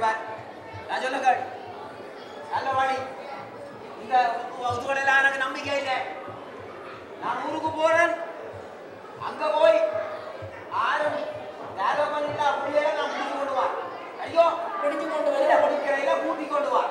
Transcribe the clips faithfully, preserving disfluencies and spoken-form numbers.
பார் நான் சொல்லுங்கள் நல்ல வாடி இந்த இதுவரையில எனக்கு நம்பிக்கை இல்லை நான் ஊருக்கு போறேன் அங்க போய் ஆறும் வேலை பண்ணிட்டா அப்படியே நான் பிடிச்சு கொண்டு வா ஐயோ பிடிச்சு கொண்டு வரல பிடிக்கிறையில கூட்டி கொண்டு வா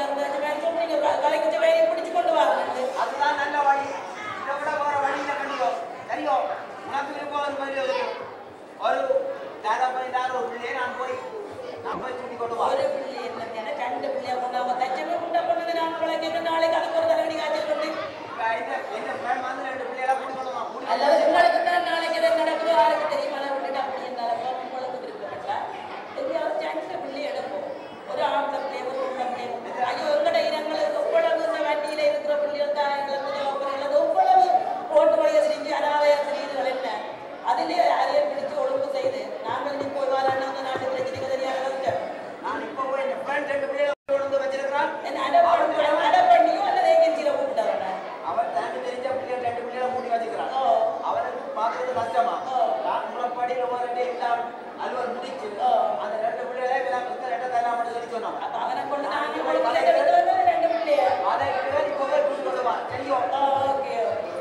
பிடிச்சு கொண்டு வா அதுதான் நல்ல வழி இதை விட போற வழியில கண்டியோ சரியோ உனக்கு விருப்பம் ஒரு மாதிரி இருக்கும் ஒரு வேலை பண்ணிட்டாரு ஒரு பிள்ளையை நான் போய் நான் போய் கூட்டி கொண்டு வா ஒரு பிள்ளை என்ன ரெண்டு பிள்ளைய கொண்டு அவங்க தச்சமே கொண்ட கொண்டது நான் விளக்கு நாளைக்கு அதுக்கு ஒரு தடவை காய்ச்சல் கொண்டு என்ன ஃப்ரெண்ட் வந்து ரெண்டு பிள்ளையெல்லாம் கூட்டி கொண்டு வா அல்லது உங்களுக்கு தான் நாளைக்கு எதை நடக்குதோ யாருக்கு தெரியுமா விட்டுட்டு அப்படி இருந்தாலும் உங்களுக்கு விருப்பப்பட்டா எங்கேயாவது ரெண்டு பிள்ளை எடுப்போம் ஒரு ஆம்பளை பிள்ளைய ஒரு உள்ள பிள்ளைய ஐயோ எங்கட எங்களுக்கு எவ்வளவு இந்த வண்டியில இருக்கிற பிள்ளைகள் தான் எங்களுக்கு எவ்வளவு ஓட்டு வழியை செஞ்சு அனாதையா செய்யுதுகள் என்ன அதிலே அதையே பிடிச்சு ஒழுங்கு செய்து நாங்கள் நீ போய் வாரான அந்த நாட்டு பிரச்சனைக்கு தெரியாத வச்சேன் நான் இப்போ போய் என் ஃப்ரெண்ட் ரெண்டு பிள்ளைகளை கொண்டு வச்சிருக்கிறான் என்ன அடை பண்ணியோ அல்லது ஏகென்சியில கூப்பிட்டாங்க அவன் தாண்டி தெரிஞ்ச பிள்ளைகள் ரெண்டு பிள்ளைகளை மூடி வச்சுக்கிறான் அவனுக்கு பார்க்கறது கஷ்டமா நான் முறைப்படியில் போறதே இல்லாம அலுவல் முடிச்சு அந்த ரெண்டு பிள்ளைகளை ரெண்டு தரலாம் மட்டும் சொல்லி சொன்னோம் அவனை கொண்டு நாங்கள் ரெண்டு பிள்ளைய அதை இப்போ போய் கூட்டி கொண்டு வா தெரியும் ஓகே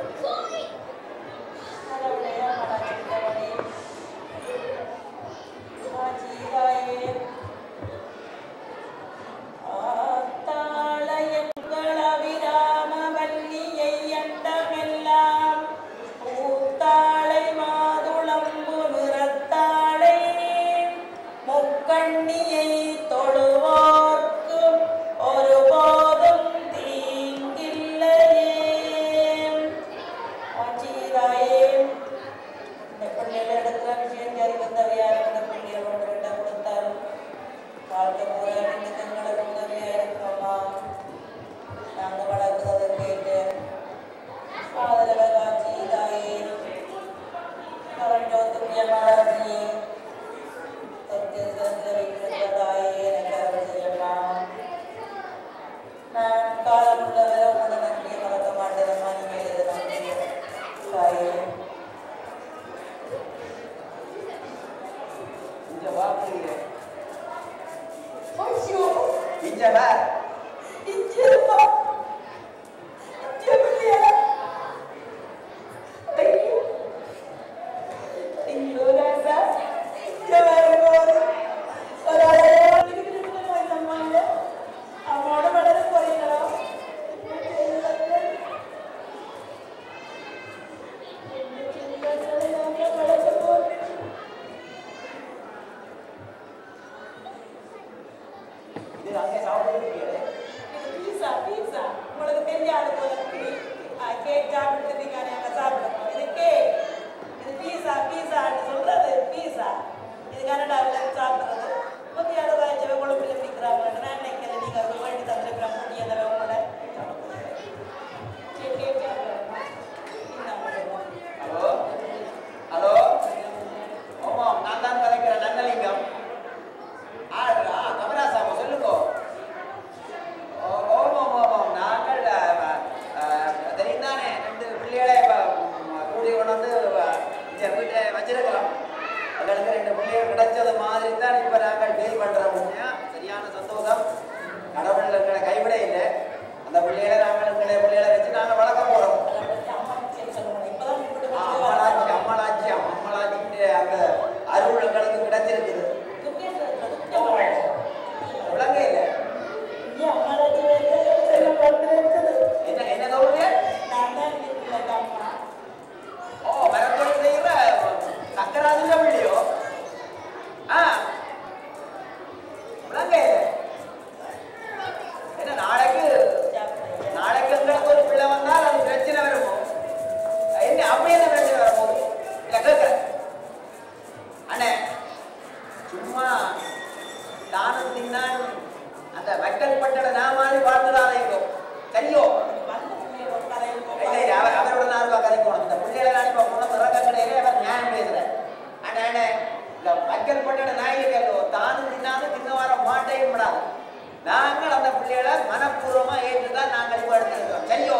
நாங்கள் அந்த பிள்ளைகளை மனப்பூர்வமா ஏற்றுதான் நாங்கள் இப்போ எடுத்துக்கிறோம். சரியோ?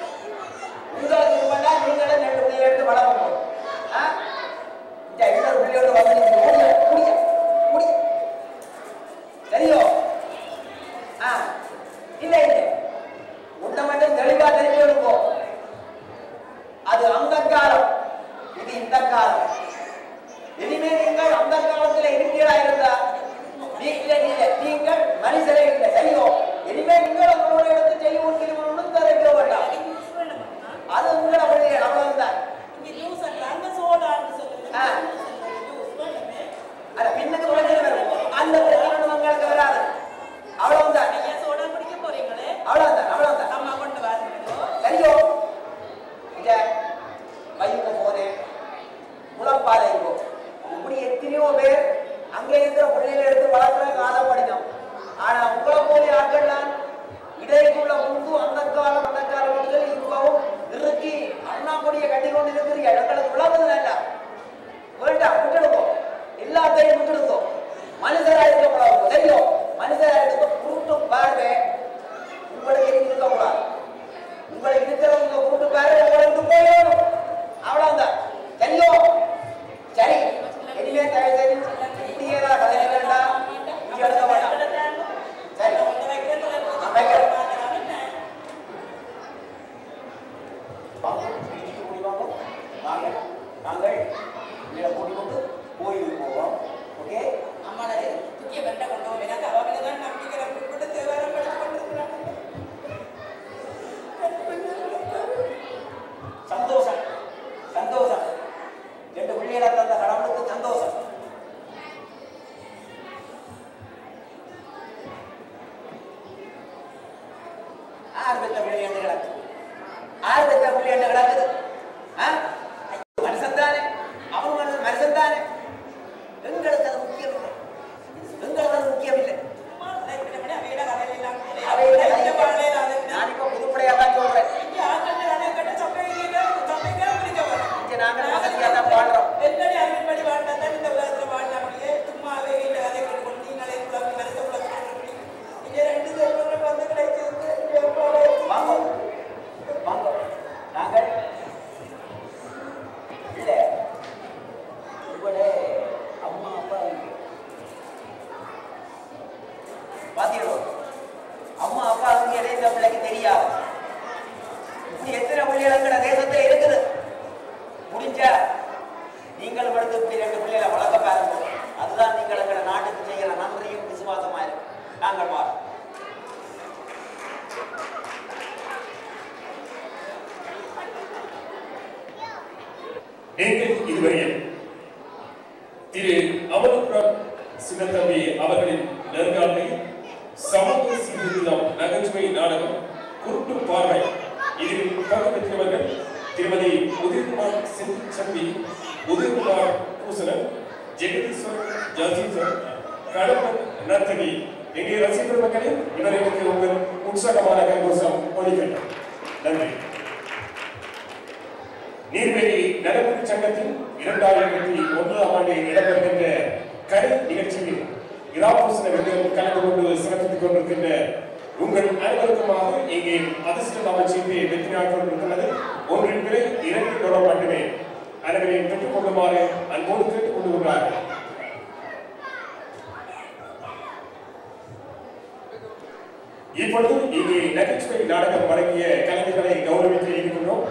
உங்களுக்கு இது பண்ணா நீங்களே ரெண்டு பிள்ளைகளை எடுத்து வளர்ப்போம். இந்த இன்னொரு பிள்ளையோட வந்து முடிய முடிய முடிய சரியோ? பிள்ளைகளை எடுத்து வளர்க்குறதுக்கு ஆசைப்படினோம். ஆனா உங்களை போல ஆட்கள் தான் இடைக்குள்ள முன்பு அந்த காலம் அந்த காலம் இப்பவும் இறுக்கி அண்ணாமொழியை கட்டி கொண்டு இருக்கிறீங்க. எங்களுக்கு விளங்குது நல்லா வேண்டாம், விட்டுடுவோம், எல்லாத்தையும் விட்டுடுவோம். மனுஷரா இருக்கக்கூடாது, தெரியும் மனுஷரா இருக்க கூட்டு பாருங்க. உங்களுக்கு இருக்கக்கூடாது, உங்களுக்கு இருக்கிறவங்க கூட்டு பாருங்க, உங்களுக்கு போயிடணும், அவ்வளவுதான். தெரியும் சரி. இனிமே தயவு செய்து இப்படியேதான் கதை வேண்டாம், இங்க எடுக்க வேண்டாம். சரி நாங்கள் நாங்கள் கூட்டிக்கொண்டு கோயிலுக்கு போவோம். ஓகே அம்மாடே துக்கிய வெண்ட கொண்டோம். எனக்கு அவங்க தான் நம்பிக்கை உட்பட்டு தேவாரம் படித்து கொண்டிருக்கிறாங்க. சந்தோஷம் சந்தோஷம். ரெண்டு பிள்ளைகளை தந்த கடவுளுக்கு சந்தோஷம். ஆறு பெற்ற பிள்ளை என்று கிடக்கு, ஆறு பெற்ற பிள்ளை என்று கிடக்குது. மனுஷன் தானே, அவன் மனுஷன் மனுஷன் தானே. எங்களுக்கு அது முக்கியம் இல்லை, எங்களுக்கு அது முக்கியம் இல்லை. நான் இப்ப புதுப்படையா தான் சொல்றேன். நாங்கள் வசதியா தான் பாடுறோம். வாங்க வாங்க, நாங்கள் இல்லை உங்களே அம்மா அப்பா பாத்தீங்களோ, அம்மா அப்பா அவங்க இடையில பிள்ளைக்கு தெரியாது. இப்படி எத்தனை பிள்ளைகள் தேசத்துல இருக்குது. முடிஞ்சா நீங்கள் படுத்து இப்படி ரெண்டு பிள்ளைகளை வளர்க்க பாருங்க. அதுதான் நீங்கள் எங்களை நாட்டுக்கு செய்கிற நன்றியும் விசுவாசமா இருக்கு. நாங்கள் பாரு நீங்கள் இதுவரையில் திரு அமலபுரம் சின்னத்தம்பி அவர்களின் நெருங்காலையில் சமூக சீர்திருத்தம் நகைச்சுவை நாடகம் குருட்டு பார்வை இதில் பங்கு பெற்றவர்கள் திருமதி உதயகுமார் செல்வி, உதயகுமார் பூசணன், ஜெகதீஸ்வர் ஜாசீசர், கடம்பன் நர்த்தகி. எங்கே ரசிகர் மக்களில் இவர்களுக்கு உங்கள் உற்சாகமான கைகோஷம் ஒழிக்கட்டும். நன்றி. நீர்வேலி நலக்குடி சங்கத்தின் இரண்டாயிரத்தி ஒன்பதாம் ஆண்டு இடம்பெறுகின்ற கலை நிகழ்ச்சியில் இராபூசண விருதுகள் கலந்து கொண்டு சிறப்பித்துக் கொண்டிருக்கின்ற உங்கள் அனைவருக்குமாக இங்கே அதிர்ஷ்ட அமைச்சீட்டு வெற்றி நாள் கொண்டிருக்கிறது. ஒன்றின் பிறகு இரண்டு தொடர் மட்டுமே அனைவரையும் பெற்றுக் கொள்ளுமாறு அன்போடு கேட்டுக் கொண்டுள்ளார்கள். இப்பொழுது இங்கே நகைச்சுவை நாடகம் வழங்கிய கலைஞர்களை கௌரவிக்க இருக்கின்றோம்.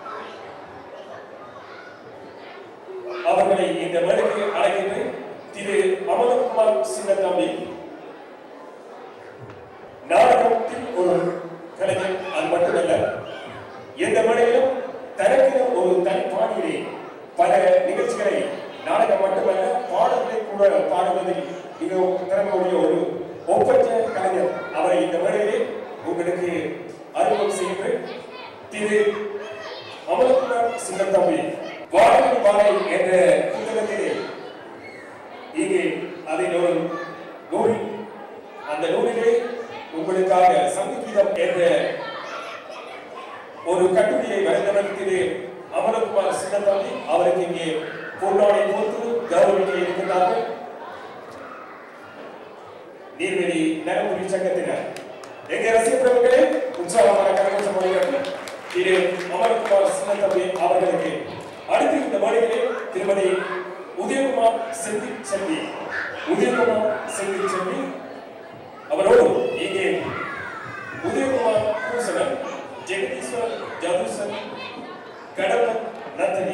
அவர்களை இந்த மேடைக்கு அழைக்கின்ற திரு அமலகுமார் சின்னத்தம்பி நாடகத்தில் ஒரு கலைஞர். அது மட்டுமல்ல, எந்த மேடையிலும் தனக்கென ஒரு தனிப்பாணியிலே பல நிகழ்ச்சிகளை நாடகம் மட்டுமல்ல பாடல்களை கூட பாடுவதில் மிகவும் திறமையுடைய ஒரு ஒப்பற்ற கலைஞர். அவரை இந்த மேடையிலே உங்களுக்கு அறிமுகம் செய்கின்ற திரு அமலகுமார் சின்னத்தம்பி. வாழை வாழை என்ற புத்தகத்திலே இங்கே அதில் ஒரு நூல், அந்த நூலிலே உங்களுக்காக சங்கீதம் என்ற ஒரு கட்டுரையை வரைந்தவர் திரு அமலகுமார் சின்னத்தம்பி. அவருக்கு இங்கே பொன்னாடை போட்டு கௌரவிக்க இருக்கின்றார்கள். நீர்வேலி நலக்குடி சங்கத்தினர் எங்க ரசிகர் பிரமுகர்களே உற்சாகமான கரகோஷம் வழிகாட்டும் திரு அமலகுமார் சின்னத்தம்பி அவர்களுக்கு அடுத்து இந்த மேடையிலே திருமதி உதயகுமார் செல்வி செல்வி உதயகுமார் செல்வி செல்வி அவரோடு இங்கே உதயகுமார் பூசணன், ஜெகதீஸ்வர் ஜாதூசன், கடம்பன் நர்த்தகி.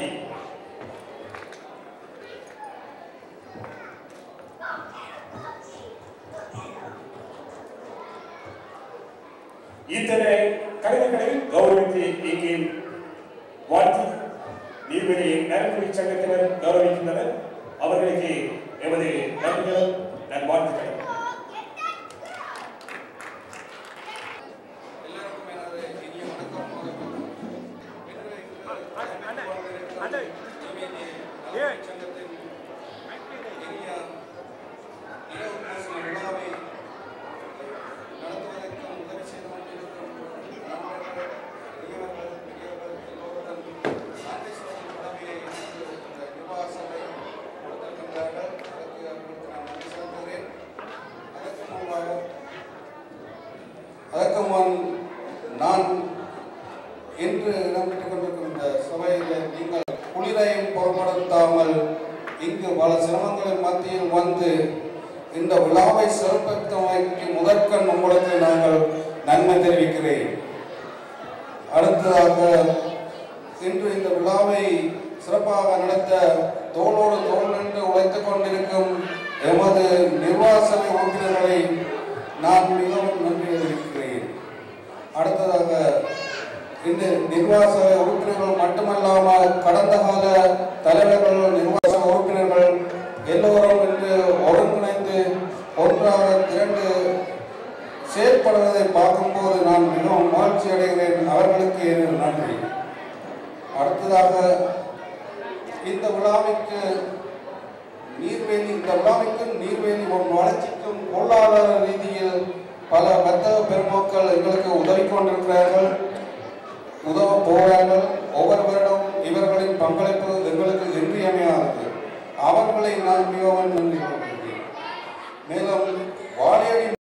இத்தனை கலைஞர்களை கௌரவித்து இங்கே வாழ்த்தி நீர்வேலி நலக்குடி சங்கத்தினர் கௌரவிக்கின்றனர். அவர்களுக்கு எமது நன்றிகள் நல்வாழ்த்துக்கள். அதற்கு முன் நான் இன்று இடம்பெற்றுக் கொண்டிருக்கின்ற சபையில் நீங்கள் குளிரையும் பொருட்படுத்தாமல் இங்கு பல சிரமங்களின் மத்தியில் வந்து இந்த விழாவை சிறப்பித்தமைக்கு முதற்கண் உங்களுக்கு நாங்கள் நன்மை தெரிவிக்கிறேன். அடுத்ததாக இன்று இந்த விழாவை சிறப்பாக நடத்த தோளோடு தோள் நின்று உழைத்துக் கொண்டிருக்கும் எமது நிர்வாக சபை உறுப்பினர்களை நான் மிகவும் நன்றி தெரிவிக்கிறேன். அடுத்ததாக இந்த நிர்வாக சபை உறுப்பினர்கள் மட்டுமல்லாமல் கடந்த கால தலைவர்கள், நிர்வாக சபை உறுப்பினர்கள் எல்லோரும் இன்று ஒருங்கிணைந்து ஒன்றாக திரண்டு செயற்படுவதை பார்க்கும்போது நான் மிகவும் மகிழ்ச்சி அடைகிறேன். அவர்களுக்கு எனது நன்றி. அடுத்ததாக இந்த விழாவிற்கு நீர்வேலி இந்த விழாவிற்கும் நீர்வேலி ஒரு வளர்ச்சிக்கும் பொருளாதார ரீதியில் பல வர்த்தக பெருமக்கள் எங்களுக்கு உதவி கொண்டிருக்கிறார்கள், உதவ போகிறார்கள். ஒவ்வொரு வருடம் இவர்களின் பங்களிப்பு எங்களுக்கு இன்றியமையாதது. அவர்களை நான் மிகவும் நன்றி கொள்கிறேன். மேலும்